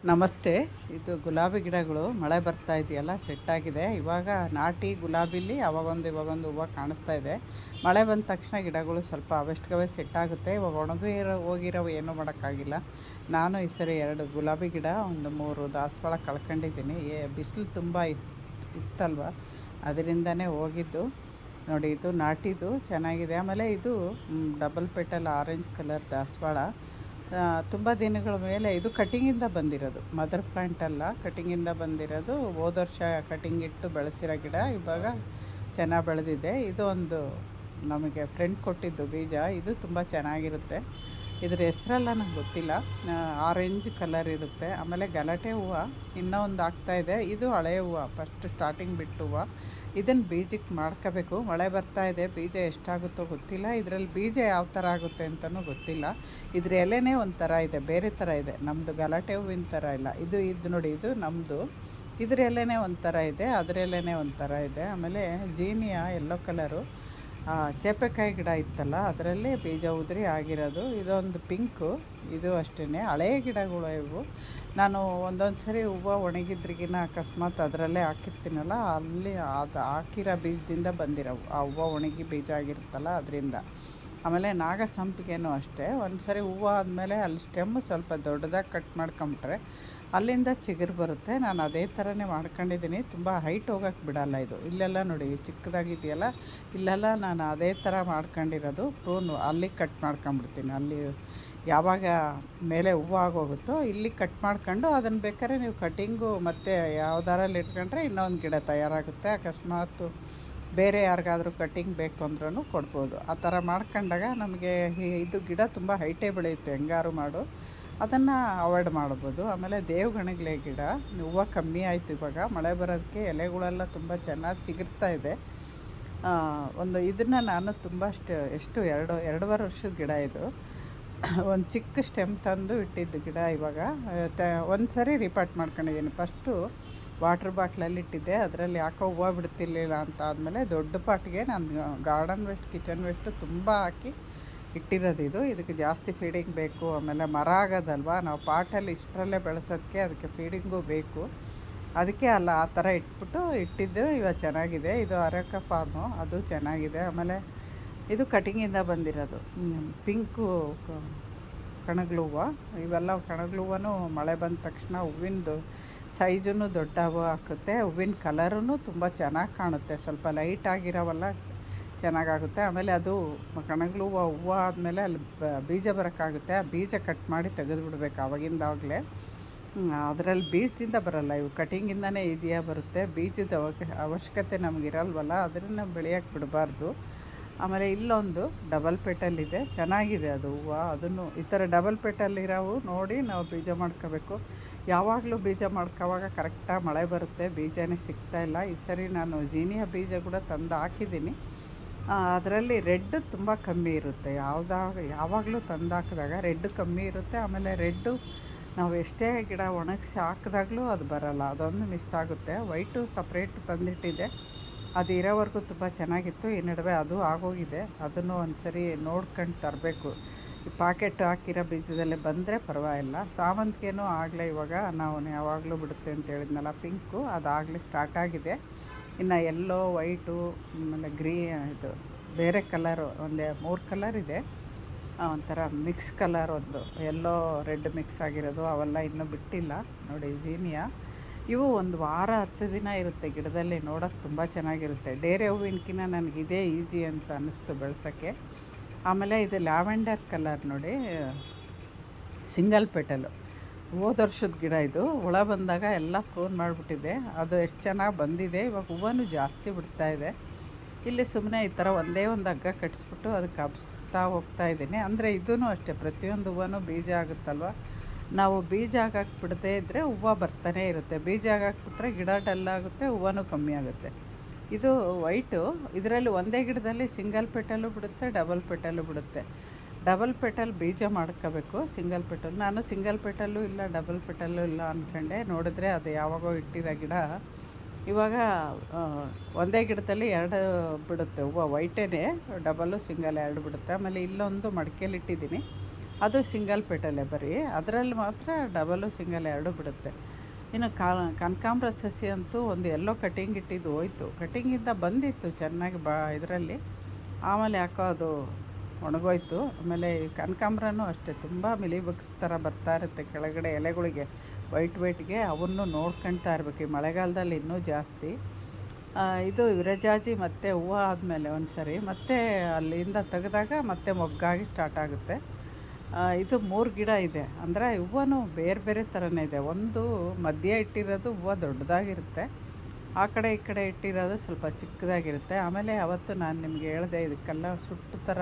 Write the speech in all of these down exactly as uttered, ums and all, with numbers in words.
ನಮಸ್ತೆ. ಇದು ಗುಲಾಬಿ ಗಿಡಗಳು ಮಳೆ ಬರ್ತಾ ಇದೆಯಲ್ಲ, ಸೆಟ್ಟಾಗಿದೆ. ಇವಾಗ ನಾಟಿ ಗುಲಾಬಿಲಿ ಅವಾಗೊಂದು ಇವಾಗೊಂದು ಹೂವು ಕಾಣಿಸ್ತಾ ಇದೆ. ಮಳೆ ಬಂದ ತಕ್ಷಣ ಗಿಡಗಳು ಸ್ವಲ್ಪ ಅವಷ್ಟಕ್ಕವೇ ಸೆಟ್ಟಾಗುತ್ತೆ. ಇವಾಗ ಒಣಗಿರೋ ಹೋಗಿರೋ ಏನೂ ಮಾಡೋಕ್ಕಾಗಿಲ್ಲ. ನಾನು ಈ ಸರಿ ಎರಡು ಗುಲಾಬಿ ಗಿಡ, ಒಂದು ಮೂರು ದಾಸವಾಳ ಕಳ್ಕೊಂಡಿದ್ದೀನಿ. ಏ ಬಿಸಿಲು ತುಂಬ ಇತ್ತಲ್ವ, ಅದರಿಂದನೇ ಹೋಗಿದ್ದು. ನೋಡಿ, ಇದು ನಾಟಿದು ಚೆನ್ನಾಗಿದೆ. ಆಮೇಲೆ ಇದು ಡಬಲ್ ಪೆಟಲ್ ಆರೆಂಜ್ ಕಲರ್ ದಾಸವಾಳ. ತುಂಬ ದಿನಗಳ ಮೇಲೆ ಇದು ಕಟಿಂಗಿಂದ ಬಂದಿರೋದು, ಮದರ್ ಪ್ಲ್ಯಾಂಟ್ ಅಲ್ಲ, ಕಟಿಂಗಿಂದ ಬಂದಿರೋದು. ಹೋದ ವರ್ಷ ಕಟಿಂಗ್ ಇಟ್ಟು ಬೆಳೆಸಿರೋ ಗಿಡ ಇವಾಗ ಚೆನ್ನಾಗಿ ಬೆಳೆದಿದೆ. ಇದು ಒಂದು ನಮಗೆ ಫ್ರೆಂಡ್ ಕೊಟ್ಟಿದ್ದು ಬೀಜ. ಇದು ತುಂಬ ಚೆನ್ನಾಗಿರುತ್ತೆ. ಇದ್ರ ಹೆಸ್ರೆಲ್ಲ ನಂಗೆ ಗೊತ್ತಿಲ್ಲ. ಆರೆಂಜ್ ಕಲರ್ ಇರುತ್ತೆ. ಆಮೇಲೆ ಗಲಾಟೆ ಹೂವು ಇನ್ನೂ ಒಂದು ಆಗ್ತಾಯಿದೆ. ಇದು ಹಳೆಯ ಹೂವು, ಫಸ್ಟ್ ಸ್ಟಾರ್ಟಿಂಗ್ ಬಿಟ್ಟು ಹೂವು. ಇದನ್ನು ಬೀಜಕ್ಕೆ ಮಾಡ್ಕೋಬೇಕು. ಮಳೆ ಬರ್ತಾ ಇದೆ, ಬೀಜ ಎಷ್ಟಾಗುತ್ತೋ ಗೊತ್ತಿಲ್ಲ. ಇದರಲ್ಲಿ ಬೀಜ ಯಾವ ಥರ ಆಗುತ್ತೆ ಅಂತಲೂ ಗೊತ್ತಿಲ್ಲ. ಇದ್ರ ಎಲೆನೇ ಒಂಥರ ಇದೆ, ಬೇರೆ ಥರ ಇದೆ. ನಮ್ಮದು ಗಲಾಟೆ ಹೂವಿನ ಥರ ಇಲ್ಲ. ಇದು ಇದು ನೋಡಿ, ಇದು ನಮ್ಮದು. ಇದ್ರ ಎಲೆನೇ ಒಂಥರ ಇದೆ, ಅದರ ಎಲೆನೇ ಒಂಥರ ಇದೆ. ಆಮೇಲೆ ಜೀನಿಯಾ ಯೆಲ್ಲೋ ಕಲರು ಚೇಪೆಕಾಯಿ ಗಿಡ ಇತ್ತಲ್ಲ, ಅದರಲ್ಲಿ ಬೀಜ ಉದುರಿ ಆಗಿರೋದು. ಇದೊಂದು ಪಿಂಕು, ಇದು ಅಷ್ಟೇ ಹಳೆಯ ಗಿಡಗಳು ಇವು. ನಾನು ಒಂದೊಂದು ಸರಿ ಹೂವು ಒಣಗಿದ್ರಿಗಿನ ಅಕಸ್ಮಾತ್ ಅದರಲ್ಲೇ ಹಾಕಿರ್ತೀನಲ್ಲ, ಅಲ್ಲಿ ಅದು ಹಾಕಿರೋ ಬೀಜದಿಂದ ಬಂದಿರೋವು. ಆ ಹೂವು ಒಣಗಿ ಬೀಜ ಆಗಿರುತ್ತಲ್ಲ, ಅದರಿಂದ. ಆಮೇಲೆ ನಾಗಸಂಪಿಗೆನೂ ಅಷ್ಟೇ. ಒಂದು ಸರಿ ಹೂವು ಆದಮೇಲೆ ಅಲ್ಲಿ ಸ್ಟೆಮ್ಮು ಸ್ವಲ್ಪ ದೊಡ್ಡದಾಗಿ ಕಟ್ ಮಾಡ್ಕೊಂಬಿಟ್ರೆ ಅಲ್ಲಿಂದ ಚಿಗುರು ಬರುತ್ತೆ. ನಾನು ಅದೇ ಥರನೇ ಮಾಡ್ಕೊಂಡಿದ್ದೀನಿ. ತುಂಬ ಹೈಟ್ ಹೋಗೋಕ್ಕೆ ಬಿಡಲ್ಲ ಇದು. ಇಲ್ಲೆಲ್ಲ ನೋಡಿ ಚಿಕ್ಕದಾಗಿದೆಯಲ್ಲ, ಇಲ್ಲೆಲ್ಲ ನಾನು ಅದೇ ಥರ ಮಾಡ್ಕೊಂಡಿರೋದು. ಪ್ರೂನು ಅಲ್ಲಿ ಕಟ್ ಮಾಡ್ಕೊಂಬಿಡ್ತೀನಿ. ಅಲ್ಲಿ ಯಾವಾಗ ಮೇಲೆ ಹೂವು ಆಗೋಗುತ್ತೋ ಇಲ್ಲಿ ಕಟ್ ಮಾಡ್ಕೊಂಡು ಅದನ್ನು ಬೇಕಾದ್ರೆ ನೀವು ಕಟಿಂಗು ಮತ್ತು ಯಾವ್ದಾರಲ್ಲಿ ಇಟ್ಕೊಂಡ್ರೆ ಇನ್ನೊಂದು ಗಿಡ ತಯಾರಾಗುತ್ತೆ. ಅಕಸ್ಮಾತ್ ಬೇರೆ ಯಾರಿಗಾದ್ರೂ ಕಟಿಂಗ್ ಬೇಕು ಅಂದ್ರೂ ಕೊಡ್ಬೋದು. ಆ ಥರ ಮಾಡ್ಕೊಂಡಾಗ ನಮಗೆ ಇದು ಗಿಡ ತುಂಬ ಹೈಟೇ ಬೆಳೆಯುತ್ತೆ. ಹೆಂಗಾರು ಮಾಡು ಅದನ್ನು ಅವಾಯ್ಡ್ ಮಾಡ್ಬೋದು. ಆಮೇಲೆ ದೇವಗಣಗ್ಲೆ ಗಿಡ ಹೂವು ಕಮ್ಮಿ ಆಯಿತು. ಇವಾಗ ಮಳೆ ಬರೋದಕ್ಕೆ ಎಲೆಗಳೆಲ್ಲ ತುಂಬ ಚೆನ್ನಾಗಿ ಚಿಗುರ್ತಾ ಇದೆ. ಒಂದು ಇದನ್ನು ನಾನು ತುಂಬ ಅಷ್ಟು ಎಷ್ಟು ಎರಡು ಎರಡೂವರೆ ವರ್ಷದ ಗಿಡ ಇದು. ಒಂದು ಚಿಕ್ಕ ಸ್ಟೆಮ್ ತಂದು ಇಟ್ಟಿದ್ದು ಗಿಡ. ಇವಾಗ ತ ಒಂದು ಸರಿ ರಿಪಾರ್ಟ್ ಮಾಡ್ಕೊಂಡಿದ್ದೀನಿ. ಫಸ್ಟು ವಾಟ್ರ್ ಬಾಟ್ಲಲ್ಲಿ ಇಟ್ಟಿದ್ದೆ, ಅದರಲ್ಲಿ ಯಾಕೋ ಹೂವು ಬಿಡ್ತಿರ್ಲಿಲ್ಲ ಅಂತ. ಆದಮೇಲೆ ದೊಡ್ಡ ಪಾಟ್ಗೆ ನಾನು ಗಾರ್ಡನ್ ವೇಸ್ಟ್, ಕಿಚನ್ ವೇಸ್ಟು ತುಂಬ ಹಾಕಿ ಇಟ್ಟಿರೋದು ಇದು. ಇದಕ್ಕೆ ಜಾಸ್ತಿ ಫೀಡಿಂಗ್ ಬೇಕು. ಆಮೇಲೆ ಮರ ಆಗೋದಲ್ವ, ನಾವು ಪಾಟಲ್ಲಿ ಇಷ್ಟರಲ್ಲೇ ಬೆಳೆಸೋದಕ್ಕೆ ಅದಕ್ಕೆ ಫೀಡಿಂಗು ಬೇಕು. ಅದಕ್ಕೆ ಅಲ್ಲ ಆ ಥರ ಇಟ್ಬಿಟ್ಟು ಇಟ್ಟಿದ್ದು. ಇವಾಗ ಚೆನ್ನಾಗಿದೆ. ಇದು ಅರೆಕ ಫಾರ್ಮು, ಅದು ಚೆನ್ನಾಗಿದೆ. ಆಮೇಲೆ ಇದು ಕಟಿಂಗಿಂದ ಬಂದಿರೋದು ಪಿಂಕು ಕಣಗ್ಲು ಹೂವು. ಇವೆಲ್ಲ ಕಣಗ್ಲು ಹೂವು ಮಳೆ ಬಂದ ತಕ್ಷಣ ಹೂವಿಂದು ಸೈಜೂ ದೊಡ್ಡ ಹೂವು ಹಾಕುತ್ತೆ. ಹೂವಿನ ಕಲರೂ ತುಂಬ ಚೆನ್ನಾಗಿ ಕಾಣುತ್ತೆ. ಸ್ವಲ್ಪ ಲೈಟ್ ಆಗಿರೋವಲ್ಲ ಚೆನ್ನಾಗಾಗುತ್ತೆ. ಆಮೇಲೆ ಅದು ಕಣಗ್ಲು ಹೂವು ಹೂವು ಆದಮೇಲೆ ಅಲ್ಲಿ ಬೀಜ ಬರೋಕ್ಕಾಗುತ್ತೆ. ಆ ಬೀಜ ಕಟ್ ಮಾಡಿ ತೆಗೆದುಬಿಡ್ಬೇಕು ಆವಾಗಿಂದಾಗಲೇ. ಅದರಲ್ಲಿ ಬೀಜದಿಂದ ಬರೋಲ್ಲ ಇವು, ಕಟಿಂಗಿಂದನೇ ಈಸಿಯಾಗಿ ಬರುತ್ತೆ. ಬೀಜದ ಅವಶ್ಯಕತೆ ನಮಗಿರಲ್ವಲ್ಲ, ಅದನ್ನು ಬೆಳೆಯೋಕ್ಕೆ ಬಿಡಬಾರ್ದು. ಆಮೇಲೆ ಇಲ್ಲೊಂದು ಡಬಲ್ ಪೆಟಲ್ಲಿದೆ, ಚೆನ್ನಾಗಿದೆ ಅದು ಹೂವು. ಅದನ್ನು ಈ ಥರ ಡಬಲ್ ಪೆಟಲ್ಲಿರೋವು ನೋಡಿ ನಾವು ಬೀಜ ಮಾಡ್ಕೋಬೇಕು. ಯಾವಾಗಲೂ ಬೀಜ ಮಾಡ್ಕೋವಾಗ ಕರೆಕ್ಟಾಗಿ ಮಳೆ ಬರುತ್ತೆ, ಬೀಜನೇ ಸಿಗ್ತಾಯಿಲ್ಲ. ಈ ಸರಿ ನಾನು ಜೀನಿಯಾ ಬೀಜ ಕೂಡ ತಂದು ಹಾಕಿದ್ದೀನಿ. ಅದರಲ್ಲಿ ರೆಡ್ ತುಂಬ ಕಮ್ಮಿ ಇರುತ್ತೆ. ಯಾವುದಾಗ ಯಾವಾಗಲೂ ತಂದು ಹಾಕಿದಾಗ ರೆಡ್ ಕಮ್ಮಿ ಇರುತ್ತೆ. ಆಮೇಲೆ ರೆಡ್ಡು ನಾವು ಎಷ್ಟೇ ಗಿಡ ಒಣಗಿಸಿ ಹಾಕಿದಾಗಲೂ ಅದು ಬರೋಲ್ಲ, ಅದೊಂದು ಮಿಸ್ ಆಗುತ್ತೆ. ವೈಟು ಸಪ್ರೇಟ್ ತಂದಿಟ್ಟಿದೆ, ಅದು ಇರೋವರೆಗೂ ತುಂಬ ಚೆನ್ನಾಗಿತ್ತು. ಈ ನಡುವೆ ಅದು ಆಗೋಗಿದೆ. ಅದನ್ನು ಒಂದು ಸರಿ ನೋಡ್ಕೊಂಡು ತರಬೇಕು. ಈ ಪಾಕೆಟ್ ಹಾಕಿರೋ ಬೀಜದಲ್ಲೇ ಬಂದರೆ ಪರವಾಗಿಲ್ಲ. ಸಾವಂತಿಗೆನೂ ಆಗಲೇ ಇವಾಗ ನಾವು ಯಾವಾಗಲೂ ಬಿಡುತ್ತೆ ಅಂತ ಹೇಳಿದ್ನಲ್ಲ, ಪಿಂಕು, ಅದಾಗಲೇ ಸ್ಟಾರ್ಟ್ ಆಗಿದೆ. ಇನ್ನು ಎಲ್ಲೋ, ವೈಟು, ಆಮೇಲೆ ಗ್ರೀ ಇದು ಬೇರೆ ಕಲರು ಒಂದೇ ಮೂರು ಕಲರ್ ಇದೆ. ಒಂಥರ ಮಿಕ್ಸ್ ಕಲರ್, ಒಂದು ಎಲ್ಲೋ ರೆಡ್ ಮಿಕ್ಸ್ ಆಗಿರೋದು, ಅವೆಲ್ಲ ಇನ್ನೂ ಬಿಟ್ಟಿಲ್ಲ. ನೋಡಿ ಜೀನಿಯಾ ಇವು ಒಂದು ವಾರ ಹತ್ತು ದಿನ ಇರುತ್ತೆ ಗಿಡದಲ್ಲಿ. ನೋಡೋಕ್ಕೆ ತುಂಬ ಚೆನ್ನಾಗಿರುತ್ತೆ. ಡೇರೆ ಹೂವಿನಕಿನ್ನ ನನಗಿದೇ ಈಜಿ ಅಂತ ಅನ್ನಿಸ್ತು ಬೆಳೆಸೋಕ್ಕೆ. ಆಮೇಲೆ ಇದು ಲ್ಯಾವೆಂಡರ್ ಕಲರ್ ನೋಡಿ, ಸಿಂಗಲ್ ಪೆಟಲು, ಹೋದ ವರ್ಷದ ಗಿಡ ಇದು. ಹುಳ ಬಂದಾಗ ಎಲ್ಲ ಫೋನ್ ಮಾಡಿಬಿಟ್ಟಿದೆ. ಅದು ಎಷ್ಟು ಚೆನ್ನಾಗಿ ಬಂದಿದೆ. ಇವಾಗ ಹೂವೂ ಜಾಸ್ತಿ ಬಿಡ್ತಾಯಿದೆ. ಇಲ್ಲಿ ಸುಮ್ಮನೆ ಈ ಥರ ಒಂದೇ ಒಂದು ಹಗ್ಗ ಕಟ್ಟಿಸ್ಬಿಟ್ಟು ಅದಕ್ಕೆ ಹಬ್ಸ್ತಾ ಹೋಗ್ತಾಯಿದ್ದೀನಿ. ಅಂದರೆ ಇದೂ ಅಷ್ಟೇ, ಪ್ರತಿಯೊಂದು ಹೂವೂ ಬೀಜ ಆಗುತ್ತಲ್ವ. ನಾವು ಬೀಜ ಹಾಕಕ್ಕೆ ಬಿಡದೇ ಇದ್ದರೆ ಹೂವು ಬರ್ತಾನೆ ಇರುತ್ತೆ. ಬೀಜ ಹಾಕಕ್ಬಿಟ್ರೆ ಗಿಡ ಡಲ್ಲಾಗುತ್ತೆ, ಹೂವೂ ಕಮ್ಮಿ ಆಗುತ್ತೆ. ಇದು ವೈಟು, ಇದರಲ್ಲಿ ಒಂದೇ ಗಿಡದಲ್ಲಿ ಸಿಂಗಲ್ ಪೆಟಲ್ಲು ಬಿಡುತ್ತೆ, ಡಬಲ್ ಪೆಟಲ್ಲು ಬಿಡುತ್ತೆ. ಡಬಲ್ ಪೆಟಲ್ ಬೀಜ ಮಾಡ್ಕೋಬೇಕು. ಸಿಂಗಲ್ ಪೆಟಲ್ ನಾನು ಸಿಂಗಲ್ ಪೆಟಲ್ಲು ಇಲ್ಲ ಡಬಲ್ ಪೆಟಲ್ಲು ಇಲ್ಲ ಅಂದ್ಕೊಂಡೆ. ನೋಡಿದ್ರೆ ಅದು ಯಾವಾಗೋ ಇಟ್ಟಿರೋ ಗಿಡ ಇವಾಗ ಒಂದೇ ಗಿಡದಲ್ಲಿ ಎರಡು ಬಿಡುತ್ತೆ ಹೂವು. ವೈಟೇ, ಡಬಲ್ಲು ಸಿಂಗಲ್ ಎರಡು ಬಿಡುತ್ತೆ. ಆಮೇಲೆ ಇಲ್ಲೊಂದು ಮಡಿಕೆಯಲ್ಲಿ ಇಟ್ಟಿದ್ದೀನಿ, ಅದು ಸಿಂಗಲ್ ಪೆಟಲೆ ಬರೀ, ಅದರಲ್ಲಿ ಮಾತ್ರ ಡಬಲು ಸಿಂಗಲ್ ಎರಡೂ ಬಿಡುತ್ತೆ. ಇನ್ನು ಕನಕಾಂಬರ ಸಸಿ ಅಂತೂ ಒಂದು ಎಲ್ಲೋ ಕಟಿಂಗ್ ಇಟ್ಟಿದ್ದು ಹೋಯ್ತು. ಕಟಿಂಗಿಂದ ಬಂದಿತ್ತು ಚೆನ್ನಾಗಿ ಬಾ ಇದರಲ್ಲಿ, ಆಮೇಲೆ ಯಾಕೋ ಅದು ಒಣಗೋಯ್ತು. ಆಮೇಲೆ ಈ ಕನಕಾಂಬರನೂ ಅಷ್ಟೇ ತುಂಬ ಮಿಲಿ ಬಗ್ಸ್ ಥರ ಬರ್ತಾ ಇರುತ್ತೆ ಕೆಳಗಡೆ ಎಲೆಗಳಿಗೆ, ವೈಟ್ ವೈಟ್ಗೆ. ಅವನ್ನು ನೋಡ್ಕೊಳ್ತಾ ಇರ್ಬೇಕು. ಈ ಮಳೆಗಾಲದಲ್ಲಿ ಇನ್ನೂ ಜಾಸ್ತಿ. ಇದು ವಿರಜಾಜಿ ಮತ್ತು ಹೂವು ಆದಮೇಲೆ ಒಂದು ಸರಿ ಮತ್ತೆ ಅಲ್ಲಿಂದ ತೆಗೆದಾಗ ಮತ್ತೆ ಮೊಗ್ಗಾಗಿ ಸ್ಟಾರ್ಟ್ ಆಗುತ್ತೆ. ಇದು ಮೂರು ಗಿಡ ಇದೆ, ಅಂದರೆ ಹೂವೂ ಬೇರೆ ಬೇರೆ ಥರನೇ ಇದೆ. ಒಂದು ಮಧ್ಯ ಇಟ್ಟಿರೋದು ಹೂವು ದೊಡ್ಡದಾಗಿರುತ್ತೆ, ಆ ಕಡೆ ಈ ಕಡೆ ಇಟ್ಟಿರೋದು ಸ್ವಲ್ಪ ಚಿಕ್ಕದಾಗಿರುತ್ತೆ. ಆಮೇಲೆ ಅವತ್ತು ನಾನು ನಿಮಗೆ ಹೇಳಿದೆ ಇದಕ್ಕೆಲ್ಲ ಸುಟ್ಟು ಥರ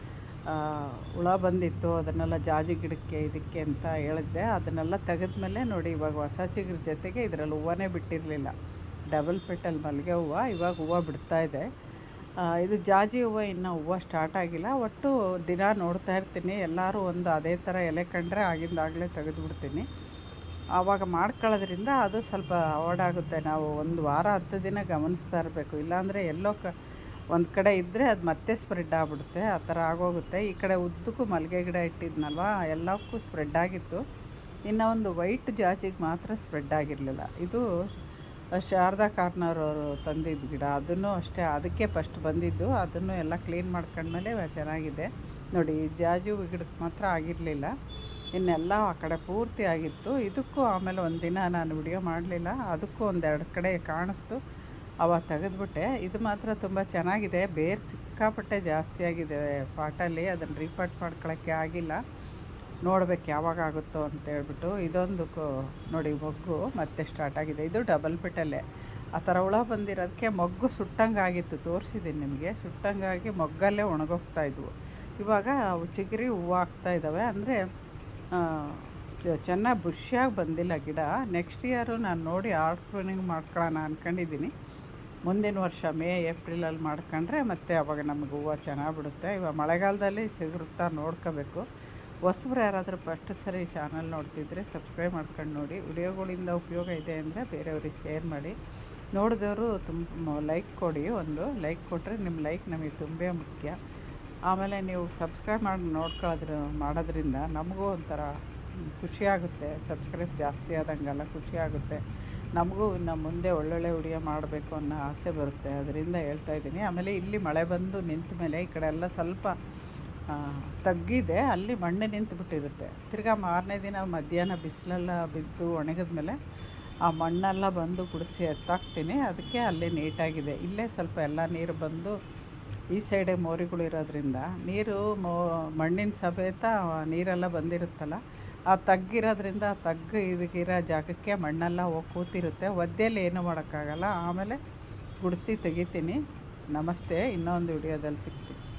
ಹುಳ ಬಂದಿತ್ತು, ಅದನ್ನೆಲ್ಲ ಜಾಜಿ ಗಿಡಕ್ಕೆ ಇದಕ್ಕೆ ಅಂತ ಹೇಳಿದ್ದೆ. ಅದನ್ನೆಲ್ಲ ತೆಗೆದ್ಮೇಲೆ ನೋಡಿ ಇವಾಗ ಹೊಸ ಚಿಗುರು ಜೊತೆಗೆ ಇದರಲ್ಲಿ ಹೂವನೇ ಬಿಟ್ಟಿರಲಿಲ್ಲ. ಡಬಲ್ ಪೆಟಲ್ ಮಲ್ಲಿಗೆ ಹೂವು ಇವಾಗ ಹೂವು ಬಿಡ್ತಾಯಿದೆ. ಇದು ಜಾಜಿ ಹೂವು ಇನ್ನೂ ಹೂವು ಸ್ಟಾರ್ಟ್ ಆಗಿಲ್ಲ. ಒಟ್ಟು ದಿನ ನೋಡ್ತಾ ಇರ್ತೀನಿ, ಎಲ್ಲರೂ ಒಂದು ಅದೇ ಥರ ಎಲೆ ಕಂಡ್ರೆ ಆಗಿಂದಾಗಲೇ ತೆಗೆದುಬಿಡ್ತೀನಿ. ಆವಾಗ ಮಾಡ್ಕೊಳ್ಳೋದ್ರಿಂದ ಅದು ಸ್ವಲ್ಪ ಅವಾಯ್ಡ್ ಆಗುತ್ತೆ. ನಾವು ಒಂದು ವಾರ ಹತ್ತು ದಿನ ಗಮನಿಸ್ತಾ ಇರಬೇಕು, ಇಲ್ಲಾಂದರೆ ಎಲ್ಲೋ ಕ ಒಂದು ಕಡೆ ಇದ್ದರೆ ಅದು ಮತ್ತೆ ಸ್ಪ್ರೆಡ್ ಆಗಿಬಿಡುತ್ತೆ, ಆ ಥರ ಆಗೋಗುತ್ತೆ. ಈ ಕಡೆ ಉದ್ದಕ್ಕೂ ಮಲ್ಲಿಗೆ ಗಿಡ ಇಟ್ಟಿದ್ನಲ್ವ, ಎಲ್ಲಕ್ಕೂ ಸ್ಪ್ರೆಡ್ ಆಗಿತ್ತು. ಇನ್ನು ಒಂದು ವೈಟ್ ಜಾಜಿಗೆ ಮಾತ್ರ ಸ್ಪ್ರೆಡ್ ಆಗಿರಲಿಲ್ಲ. ಇದು ಶಾರದಾ ಕಾರ್ನರ್ ಅವರು ತಂದಿದ್ದ ಗಿಡ, ಅದನ್ನು ಅಷ್ಟೇ, ಅದಕ್ಕೆ ಫಸ್ಟ್ ಬಂದಿದ್ದು. ಅದನ್ನು ಎಲ್ಲ ಕ್ಲೀನ್ ಮಾಡ್ಕೊಂಡ್ಮೇಲೆ ಚೆನ್ನಾಗಿದೆ ನೋಡಿ. ಈ ಜಾಜಿ ಹೂ ಗಿಡಕ್ಕೆ ಮಾತ್ರ ಆಗಿರಲಿಲ್ಲ, ಇನ್ನೆಲ್ಲ ಆ ಕಡೆ ಪೂರ್ತಿ ಆಗಿತ್ತು. ಇದಕ್ಕೂ ಆಮೇಲೆ ಒಂದಿನ ನಾನು ವಿಡಿಯೋ ಮಾಡಲಿಲ್ಲ, ಅದಕ್ಕೂ ಒಂದೆರಡು ಕಡೆ ಕಾಣಿಸ್ತು, ಅವ ತೆಗೆದ್ಬಿಟ್ಟೆ. ಇದು ಮಾತ್ರ ತುಂಬ ಚೆನ್ನಾಗಿದೆ, ಬೇರೆ ಸಿಕ್ಕಾಪಟ್ಟೆ ಜಾಸ್ತಿ ಆಗಿದೆ ಪಾಟಲ್ಲಿ, ಅದನ್ನು ರೀಪಾಟ್ ಮಾಡ್ಕೊಳ್ಳೋಕ್ಕೆ ಆಗಿಲ್ಲ. ನೋಡ್ಬೇಕು ಯಾವಾಗ ಆಗುತ್ತೋ ಅಂತೇಳ್ಬಿಟ್ಟು. ಇದೊಂದು ನೋಡಿ ಮೊಗ್ಗು ಮತ್ತೆ ಸ್ಟಾರ್ಟ್ ಆಗಿದೆ. ಇದು ಡಬಲ್ ಪೆಟಲ್ಲೇ, ಆ ಥರ ಹುಳ ಬಂದಿರೋದಕ್ಕೆ ಮೊಗ್ಗು ಸುಟ್ಟಂಗೆ ಆಗಿತ್ತು, ತೋರಿಸಿದ್ದೀನಿ ನಿಮಗೆ. ಸುಟ್ಟಂಗಾಗಿ ಮೊಗ್ಗಲ್ಲೇ ಒಣಗೋಗ್ತಾಯಿದ್ವು. ಇವಾಗ ಅವು ಚಿಗುರಿ ಹೂವು ಆಗ್ತಾಯಿದ್ದಾವೆ, ಅಂದರೆ ಚೆನ್ನಾಗಿ ಬುಷಿಯಾಗಿ ಬಂದಿಲ್ಲ ಗಿಡ. ನೆಕ್ಸ್ಟ್ ಇಯರು ನಾನು ನೋಡಿ ಆರ್ಟ್ ಪ್ರೂನಿಂಗ್ ಮಾಡ್ಕೊಳ್ಳೋಣ ಅಂದ್ಕೊಂಡಿದ್ದೀನಿ. ಮುಂದಿನ ವರ್ಷ ಮೇ ಏಪ್ರಿಲಲ್ಲಿ ಮಾಡ್ಕೊಂಡ್ರೆ ಮತ್ತೆ ಅವಾಗ ನಮಗೆ ಹೂವು ಚೆನ್ನಾಗಿ ಬಿಡುತ್ತೆ. ಇವಾಗ ಮಳೆಗಾಲದಲ್ಲಿ ಚಿಗುರುತ್ತಾ ನೋಡ್ಕೋಬೇಕು. ಹೊಸಬ್ರು ಯಾರಾದರೂ ಫಸ್ಟ್ ಸರಿ ಚಾನಲ್ ನೋಡ್ತಿದ್ರೆ ಸಬ್ಸ್ಕ್ರೈಬ್ ಮಾಡ್ಕೊಂಡು ನೋಡಿ. ವಿಡಿಯೋಗಳಿಂದ ಉಪಯೋಗ ಇದೆ ಅಂದರೆ ಬೇರೆಯವ್ರಿಗೆ ಶೇರ್ ಮಾಡಿ. ನೋಡಿದವರು ತುಂಬ ಲೈಕ್ ಕೊಡಿ, ಒಂದು ಲೈಕ್ ಕೊಟ್ಟರೆ ನಿಮ್ಮ ಲೈಕ್ ನಮಗೆ ತುಂಬ ಮುಖ್ಯ. ಆಮೇಲೆ ನೀವು ಸಬ್ಸ್ಕ್ರೈಬ್ ಮಾಡಿ ನೋಡ್ಕೊಳ್ಳೋದ್ರ ಮಾಡೋದ್ರಿಂದ ನಮಗೂ ಒಂಥರ ಖುಷಿಯಾಗುತ್ತೆ. ಸಬ್ಸ್ಕ್ರೈಬ್ ಜಾಸ್ತಿ ಆದಂಗೆಲ್ಲ ಖುಷಿಯಾಗುತ್ತೆ ನಮಗೂ. ಇನ್ನು ಮುಂದೆ ಒಳ್ಳೊಳ್ಳೆ ವಿಡಿಯೋ ಮಾಡಬೇಕು ಅನ್ನೋ ಆಸೆ ಬರುತ್ತೆ, ಅದರಿಂದ ಹೇಳ್ತಾಯಿದ್ದೀನಿ. ಆಮೇಲೆ ಇಲ್ಲಿ ಮಳೆ ಬಂದು ನಿಂತ ಮೇಲೆ ಈ ಕಡೆ ಎಲ್ಲ ಸ್ವಲ್ಪ ತಗ್ಗಿದೆ, ಅಲ್ಲಿ ಮಣ್ಣು ನಿಂತು ಬಿಟ್ಟಿರುತ್ತೆ. ತಿರ್ಗಾ ಮಾರನೇ ದಿನ ಮಧ್ಯಾಹ್ನ ಬಿಸಿಲೆಲ್ಲ ಬಿದ್ದು ಒಣಗಿದ ಮೇಲೆ ಆ ಮಣ್ಣೆಲ್ಲ ಬಂದು ಗುಡಿಸಿ ಎತ್ತಾಕ್ತೀನಿ. ಅದಕ್ಕೆ ಅಲ್ಲಿ ನೀಟಾಗಿದೆ. ಇಲ್ಲೇ ಸ್ವಲ್ಪ ಎಲ್ಲ ನೀರು ಬಂದು ಈ ಸೈಡೆ ಮೋರಿಗಳು ಇರೋದ್ರಿಂದ ನೀರು ಮೋ ಮಣ್ಣಿನ ಸಮೇತ ನೀರೆಲ್ಲ ಬಂದಿರುತ್ತಲ್ಲ, ಆ ತಗ್ಗಿರೋದ್ರಿಂದ ಆ ತಗ್ಗು ಇದಕ್ಕಿರೋ ಜಾಗಕ್ಕೆ ಮಣ್ಣೆಲ್ಲ ಹೋಗಿ ಕೂತಿರುತ್ತೆ. ಒದ್ದೆಯಲ್ಲಿ ಏನೂ ಮಾಡೋಕ್ಕಾಗಲ್ಲ. ಆಮೇಲೆ ಗುಡಿಸಿ ತೆಗಿತೀನಿ. ನಮಸ್ತೆ, ಇನ್ನೊಂದು ವಿಡಿಯೋದಲ್ಲಿ ಸಿಗ್ತೀನಿ.